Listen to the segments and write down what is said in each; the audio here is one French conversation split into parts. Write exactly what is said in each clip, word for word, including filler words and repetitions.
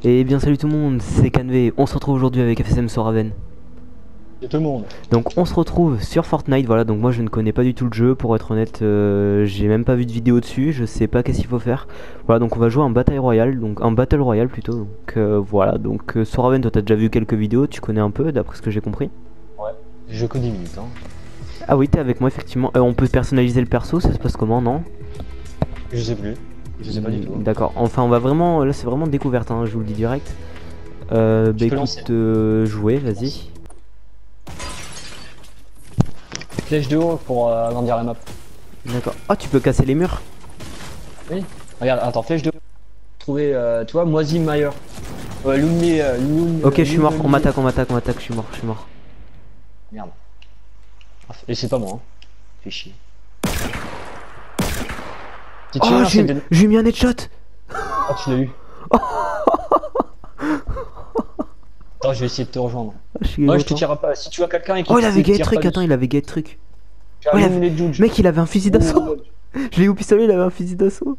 Et bien salut tout le monde, c'est Canvé, on se retrouve aujourd'hui avec F S M Soraven. Et tout le monde. Donc on se retrouve sur Fortnite, voilà, donc moi je ne connais pas du tout le jeu, pour être honnête, euh, j'ai même pas vu de vidéo dessus, je sais pas qu'est-ce qu'il faut faire. Voilà, donc on va jouer un Battle Royale, donc un Battle Royale plutôt, donc euh, voilà, donc euh, Soraven, toi t'as déjà vu quelques vidéos, tu connais un peu d'après ce que j'ai compris. Ouais, j'ai que dix minutes hein. Ah oui, t'es avec moi effectivement, euh, on peut personnaliser le perso, ça se passe comment, non? Je sais plus, je sais pas du tout. D'accord, enfin on va vraiment, là c'est vraiment découverte, hein, je vous le dis direct. Euh, bah écoute, euh, jouer, vas-y. Flèche de haut pour euh, agrandir la map. D'accord. Oh, tu peux casser les murs. Oui. Regarde, attends, flèche de haut. Trouver, euh, tu vois, moisi mailleur. Ouais, Lumni, euh, Lum, Ok, euh, je suis mort. On m'attaque, on m'attaque, on m'attaque. Je suis mort, je suis mort. Merde. Et c'est pas moi. Hein. Fais chier. Oh, j'ai de... mis un headshot. Oh, tu l'as eu. Attends, je vais essayer de te rejoindre. Moi, je te tire pas. Si tu vois quelqu'un et qui Oh, il avait gay truc. Attends, il avait gay truc. Oh, il avait... Mec, il avait un fusil d'assaut. Je l'ai eu au pistolet, il avait un fusil d'assaut.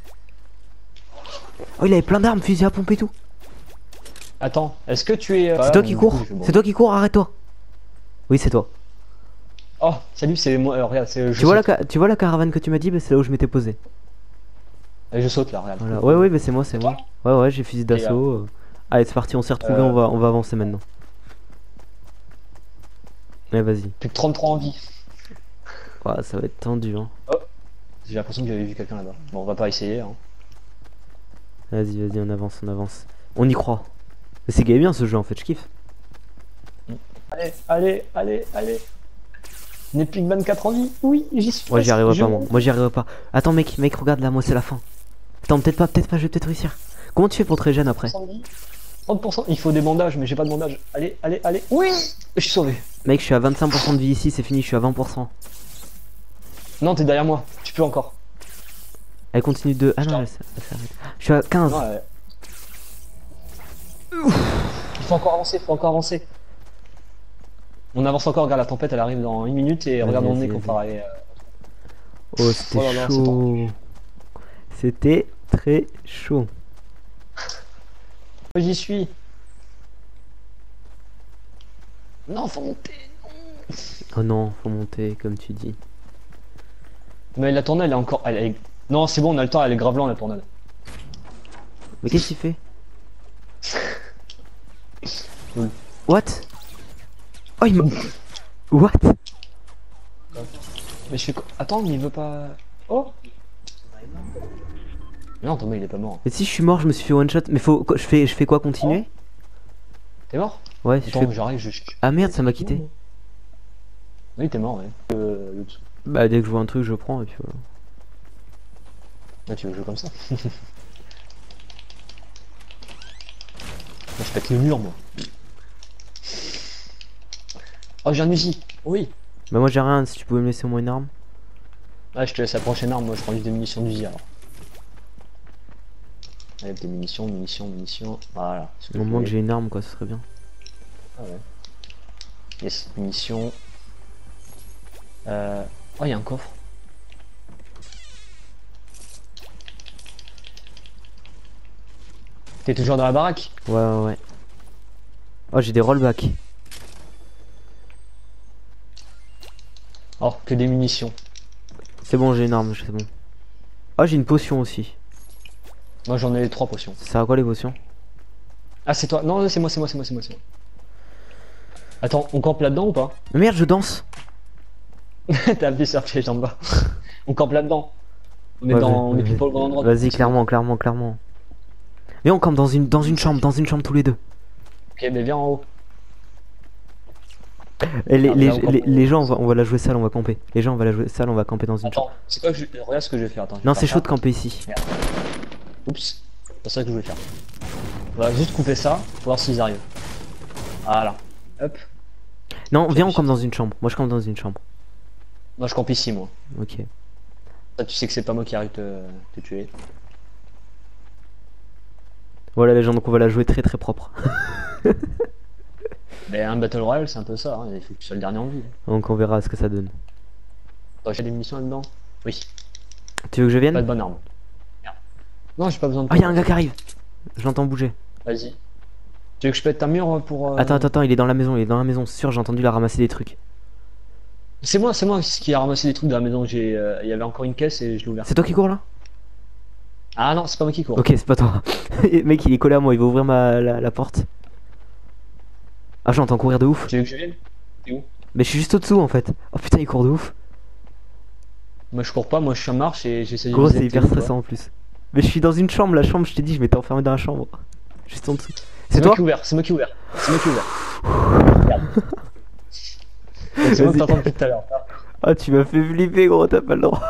Oh, il avait plein d'armes, fusil à pompe et tout. Attends, est-ce que tu es... C'est toi qui cours. C'est toi qui cours, arrête-toi. Oui, c'est toi. Oh, salut, c'est moi. Euh, regarde, c'est. Tu vois la, tu vois la caravane que tu m'as dit, bah, c'est là où je m'étais posé. Et je saute là, regarde. Voilà. Ouais, ouais, bah, c'est moi, c'est moi. Ouais, ouais, j'ai fusil d'assaut. Euh... Allez, c'est parti, on s'est retrouvés, euh... on va, on va avancer maintenant. Ouais, vas-y. Plus que trente-trois en vie. Ouais, ça va être tendu, hein. Oh, j'ai l'impression que j'avais vu quelqu'un là-bas. Bon, on va pas essayer, hein. Vas-y, vas-y, on avance, on avance. On y croit. C'est gay bien ce jeu en fait, je kiffe. Allez, allez, allez, allez. N'est plus que vingt-quatre en vie. Oui, j'y suis. Moi j'y arriverai pas, moi. Moi j'y arriverai pas. Attends, mec, mec, regarde là, moi c'est la fin. Attends, peut-être pas, peut-être pas, je vais peut-être réussir. Comment tu fais pour te régénérer après? trente pour cent, il faut des bandages, mais j'ai pas de bandages. Allez, allez, allez. Oui, je suis sauvé. Mec, je suis à vingt-cinq pour cent de vie ici, c'est fini, je suis à vingt pour cent. Non, t'es derrière moi, tu peux encore. Elle continue de. Ah non, elle s'arrête. Je suis à quinze. Non, elle... Il faut encore avancer, il faut encore avancer. On avance encore, regarde la tempête, elle arrive dans une minute et regarde mon nez comparé. Oh, c'était oh chaud. C'était très chaud. J'y suis. Non, faut monter. Non. Oh non, faut monter, comme tu dis. Mais la tornade, elle est encore. Elle est... Non, c'est bon, on a le temps, elle est grave lente la tornade. Mais qu'est-ce qu'il fait? What? Oh, il m'a... What? Mais je fais quoi? Attends, mais il veut pas... Oh! Non, Thomas, il est pas mort. Mais si je suis mort, je me suis fait one shot. Mais faut... Je fais, je fais quoi, continuer? Oh. T'es mort? Ouais, attends, je fais... j'arrive, je... Ah merde, ça m'a quitté. Oui, t'es mort, ouais. Euh, le dessous. Bah, dès que je vois un truc, je prends et puis voilà. Ah, tu veux jouer comme ça? Moi, je pète le mur, moi. Oh, j'ai un Uzi. Oui. Bah moi j'ai rien, si tu pouvais me laisser au moins une arme. Ah, je te laisse la prochaine arme, moi je prends juste des munitions d'Uzi alors. Allez, des munitions, munitions, munitions. Voilà. Au moment que j'ai une arme quoi, ce serait bien. Ah ouais. Yes, munitions. Euh... Oh, il y a un coffre. T'es toujours dans la baraque? Ouais, ouais, ouais. Oh, j'ai des rollbacks. Oh, que des munitions. C'est bon, j'ai une arme, c'est bon. Oh, j'ai une potion aussi. Moi j'en ai trois potions. Ça sert à quoi les potions? Ah, c'est toi? Non, c'est moi, c'est moi, c'est moi, c'est moi, c'est moi. Attends, on campe là-dedans ou pas? Mais merde, je danse. T'as appuyé sur piège en bas. On campe là-dedans. On est ouais, dans, on est plus pour le bon endroit. Vas-y, clairement, clairement, clairement. Mais on campe dans une, dans une chambre, dans une chambre tous les deux. Ok, mais viens en haut. Et les, ah, les, là, les, les gens, on va, on va la jouer sale, on va camper. Les gens, on va la jouer sale, on va camper dans une attends, chambre. C'est quoi que je... Regarde ce que je vais faire. Attends, non, c'est chaud de camper ici. Merde. Oups, c'est ça que je voulais faire. On va juste couper ça pour voir s'ils arrivent. Voilà. Hop. Non, viens, on campe dans une chambre. Moi, je campe dans une chambre. Moi, je campe ici, moi. Ok. Ça, tu sais que c'est pas moi qui arrive te, te tuer. Voilà les gens, donc on va la jouer très très propre. Mais un Battle Royale, c'est un peu ça, hein. Il faut que tu sois le dernier en vie. Donc on verra ce que ça donne. Attends, j'ai des munitions là-dedans? Oui. Tu veux que je vienne? Pas de bonne arme. Merde. Non, j'ai pas besoin de... Ah, oh, y'a un gars qui arrive. Je l'entends bouger. Vas-y. Tu veux que je pète un mur pour... euh, Attends, attends, attends, il est dans la maison, il est dans la maison, c'est sûr, j'ai entendu la ramasser des trucs. C'est moi, c'est moi qui a ramassé des trucs dans la maison. J'ai, euh, il y avait encore une caisse et je l'ai ouvert. C'est toi qui cours là? Ah non, c'est pas moi qui cours. Ok, c'est pas toi. Mec, il est collé à moi, il va ouvrir ma, la, la porte. Ah, j'entends courir de ouf. Tu veux que je vienne? T'es où? Mais je suis juste au-dessous en fait. Oh putain, il court de ouf. Moi je cours pas, moi je suis en marche et j'essaie de Gros, viser c'est le hyper téléphone, stressant en plus. Mais je suis dans une chambre, la chambre, je t'ai dit, je m'étais enfermé dans la chambre. Juste en dessous. C'est C'est moi toi? qui ai ouvert, c'est moi qui ai ouvert. C'est moi qui ai ouvert. Regarde. C'est moi que Vas-y. t'entends depuis tout à l'heure. Ah, tu m'as fait flipper, gros, t'as pas le droit.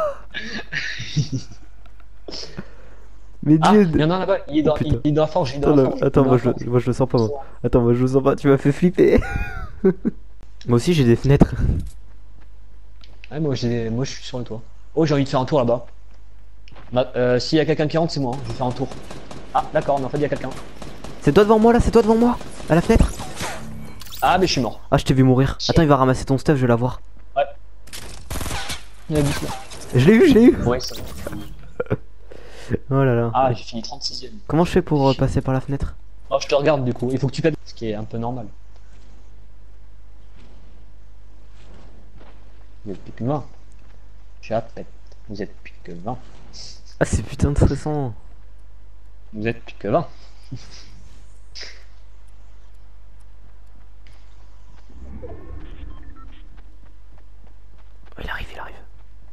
Mais Ah, Dieu. il y en a un là-bas, il est dans, Oh, putain. il est dans la forge, il est dans Attends, la là, forge. attends, Il est moi dans je, la forge. moi je le sens pas moi. Attends, moi je le sens pas, tu m'as fait flipper. Moi aussi j'ai des fenêtres. Ouais, moi, j'ai- moi je suis sur le toit. Oh, j'ai envie de faire un tour là-bas. Bah, euh, S'il y a quelqu'un qui rentre, c'est moi, hein. Je vais faire un tour. Ah, d'accord, mais en fait il y a quelqu'un. C'est toi devant moi là, c'est toi devant moi. À la fenêtre. Ah, mais je suis mort. Ah, je t'ai vu mourir. Attends, il va ramasser ton stuff, je vais l'avoir. Ouais. Il y a vite là. Je l'ai eu, je l'ai eu. Ouais, c'est bon. Oh là là. Ah, j'ai fini trente-sixième. Comment je fais pour euh, passer par la fenêtre? Oh, je te regarde du coup, il faut que tu pètes, ce qui est un peu normal. Vous êtes plus que vingt. Je répète, vous êtes plus que vingt. Ah, c'est putain de stressant. Vous êtes plus que vingt. Oh, il arrive, il arrive.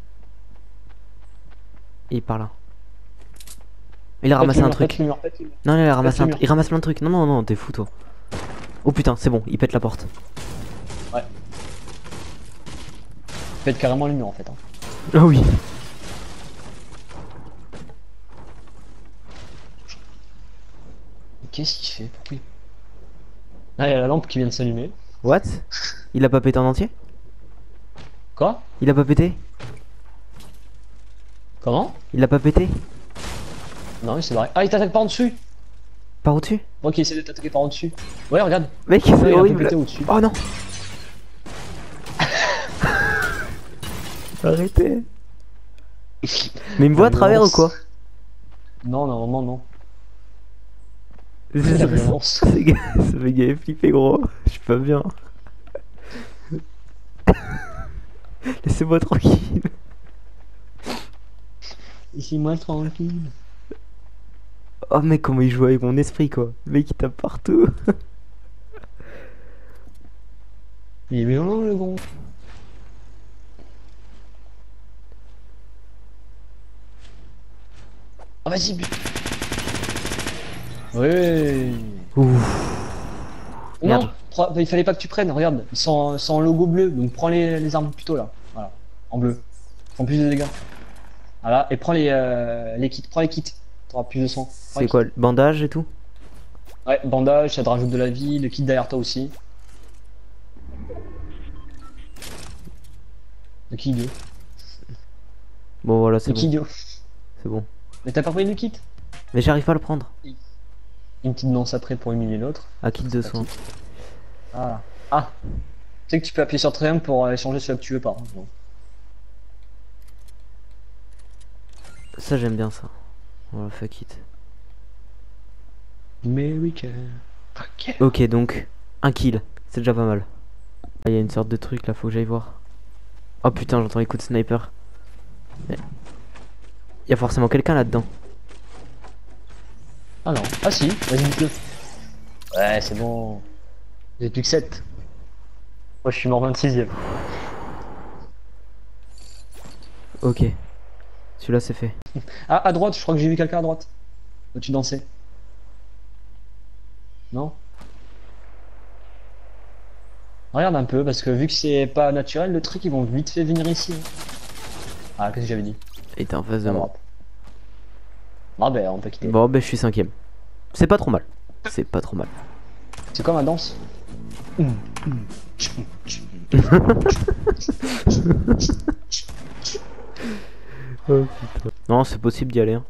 Il est par là. Il a ramassé un truc. Non, il a ramassé un truc. Il ramasse plein de trucs. Non, non, non, t'es fou toi. Oh putain, c'est bon, il pète la porte. Ouais. Pète carrément le mur en fait. Hein. Ah oui. Qu'est-ce qu'il fait? Pourquoi il... Ah, il y a la lampe qui vient de s'allumer. What? Il a pas pété en entier? Quoi? Il a pas pété? Comment? Il a pas pété? Non, mais c'est vrai. Ah, il t'attaque par en dessus. Par au-dessus? Ok, il essaie de t'attaquer par en dessus. Ouais, regarde. Mec, Ouais, il c'est a un peu horrible. pété au-dessus. Oh non. Arrêtez. Mais il me voit à travers ou quoi? Non, normalement non. Ça La violence. fait gaver flipper gros. Je suis pas bien. Laissez-moi tranquille. Laissez-moi tranquille. Oh mec, comment il joue avec mon esprit quoi. Le mec il tape partout. Il est violent le gros. Ah vas-y but. Ouais. Ouf. Merde. Non, prends- il fallait pas que tu prennes, regarde, ils sont, ils sont en logo bleu, donc prends les, les armes plutôt là, voilà, en bleu, ils font plus de dégâts. Voilà, et prends les, euh, les kits, prends les kits, t'auras plus de sang. Prends C'est les quoi, le bandage et tout? kits. Ouais, bandage, ça te rajoute de la vie, le kit derrière toi aussi. Le kit idiot. Bon voilà, c'est Le kit bon. idiot. C'est bon. Mais t'as pas pris le kit? Mais j'arrive pas à le prendre. Une petite danse après pour humilier l'autre. À kit de soin. Voilà. Ah, tu sais que tu peux appuyer sur triangle pour euh, échanger celui que tu veux pas. Hein. Bon. Ça j'aime bien ça. Voilà, fuck it. America. Fuck yeah. Ok, donc un kill, c'est déjà pas mal. Ah, il y a une sorte de truc là, faut que j'aille voir. Oh putain, j'entends les coups de sniper. Il y a forcément quelqu'un là-dedans. Ah non, ah si, vas-y dis-le. Ouais, c'est bon. J'ai plus que sept. Moi je suis mort vingt-sixième. Ok, celui-là c'est fait. Ah, à droite, je crois que j'ai vu quelqu'un à droite. Où tu dansais. Non? Regarde un peu, parce que vu que c'est pas naturel, le truc ils vont vite fait venir ici. Hein. Ah, qu'est-ce que j'avais dit? Et t'es en face de À moi. droite. Ah ben, on peut quitter. Bon, ben je suis cinquième. C'est pas trop mal. C'est pas trop mal. C'est quoi ma danse? Oh putain. Non, c'est possible d'y aller. Hein.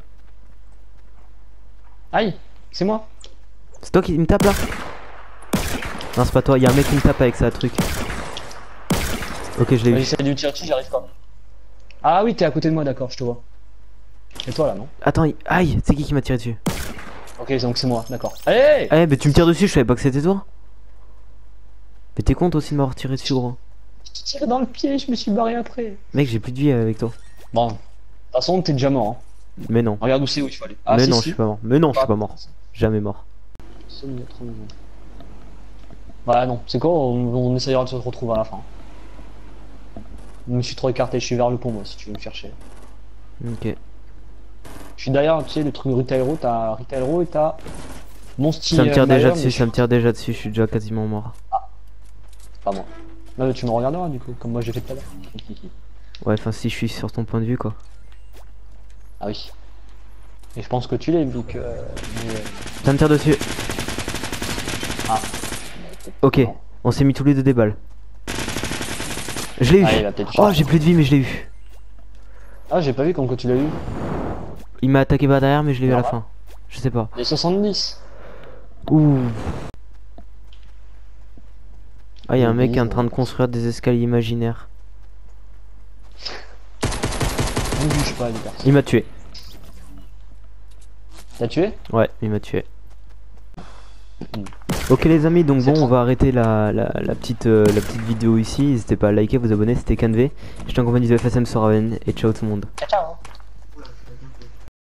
Aïe, c'est moi. C'est toi qui me tape là? Non, c'est pas toi, il y a un mec qui me tape avec ça, truc. Ok, je l'ai eu. J'essaie de lui tirer dessus, j'arrive pas. Ah oui, t'es à côté de moi, d'accord, je te vois. Et toi là, non? Attends, il... aïe, c'est qui qui m'a tiré dessus? Ok, donc c'est moi, d'accord. Allez. Eh, mais tu me tires dessus, je savais pas que c'était toi. Mais t'es con toi aussi de m'avoir tiré dessus, gros. Je te tire dans le pied, je me suis barré après. Mec, j'ai plus de vie avec toi. Bon, de toute façon, t'es déjà mort. Hein. Mais non. Regarde où c'est où il faut aller. Ah, mais si, non, si. je suis pas mort. Mais non, je suis pas mort. Jamais mort. Bah non, c'est quoi, on, on essayera de se retrouver à la fin. Je me suis trop écarté, je suis vers le pont moi si tu veux me chercher. Ok. Je suis derrière, tu sais, le truc Retail Row, t'as Retail Row et t'as mon style. Ça me tire déjà Mayer, dessus, mais ça me tire déjà dessus, je suis déjà quasiment mort. c'est pas moi. Là, tu me regarderas du coup, comme moi j'ai fait tout à l'heure. Ouais, enfin si je suis sur ton point de vue quoi. Ah oui. Et je pense que tu l'es vu que. euh, mais, euh, Ça me tire dessus. Ah. Ok, on s'est mis tous les deux des balles. Je l'ai eu. Ah, il a peut-être Oh, cherché. j'ai plus de vie mais je l'ai eu. Ah, j'ai pas vu comme que tu l'as eu. Il m'a attaqué par derrière mais je l'ai eu à la Ah. fin. Je sais pas. Les soixante-dix. Ouh. Ah, y'a un mec Oui, qui est en oui. train de construire des escaliers imaginaires. Ne bouge pas les personnes. Il m'a tué. T'as tué? Ouais, il m'a tué. Mm. Ok les amis, donc C'est bon, trop. on va arrêter la, la, la petite, euh, la petite vidéo ici. N'hésitez pas à liker, vous abonner, c'était Canv. J'étais en compagnie de F S M sur Raven et ciao tout le monde. Ciao ciao.